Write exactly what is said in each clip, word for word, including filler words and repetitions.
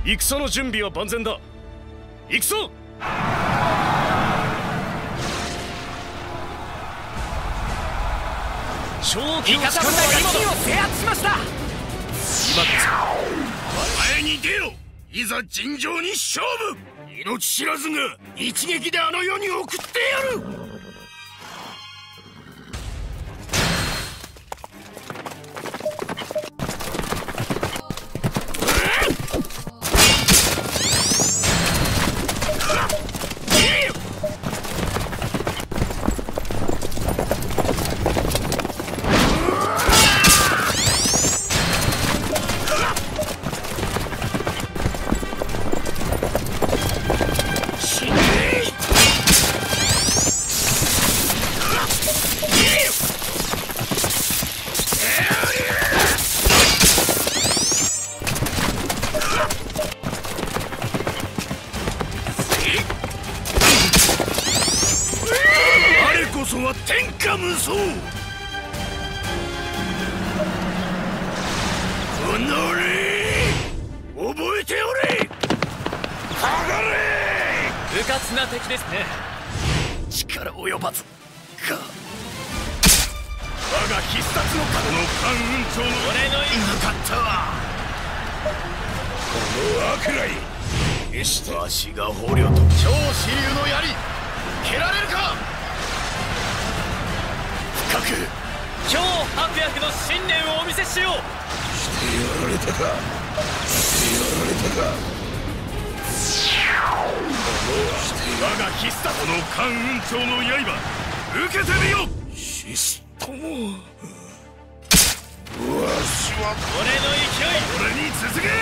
戦の準備は万全だ。行くぞ。正気を使うのは今だ。 を制圧しました。 今こ前に出よ。いざ尋常に勝負。命知らずが一撃であの世に送ってやる。は天下無双。この礼覚えておれ。上がれ。 うかつな敵ですね。 力及ばずか。我が必殺の角の関雲長の俺の意なかったわ。この悪来決してわしが捕虜と超支流の槍蹴られるか。深く超白薬の信念をお見せしよう。 してやられたか。してやられたか。我が必殺の関雲長の刃受けてみよ。シストもわしは俺の勢い。 俺に続け。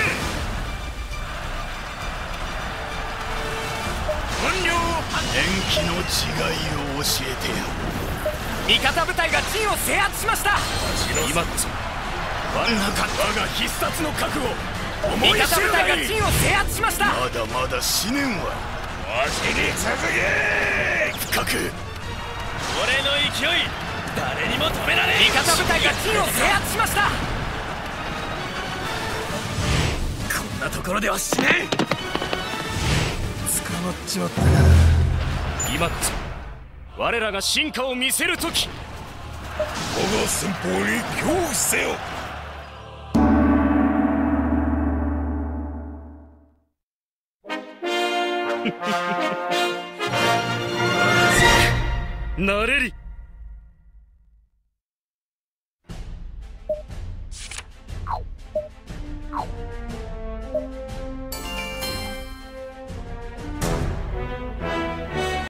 本領電気の違いを教えてやる。 味方部隊が陣を制圧しました。 今こそ我が我が必殺の覚悟思い知る味方部隊がいい。 が陣を制圧しました。 まだまだ死ねんわ。わしに続け。深く俺の勢い誰にも止められん。味方部隊が陣を制圧しました。こんなところでは死ねん。捕まっちまったな。 今こそ我らが進化を見せる時。 我が先方に恐怖せよ。 なれり。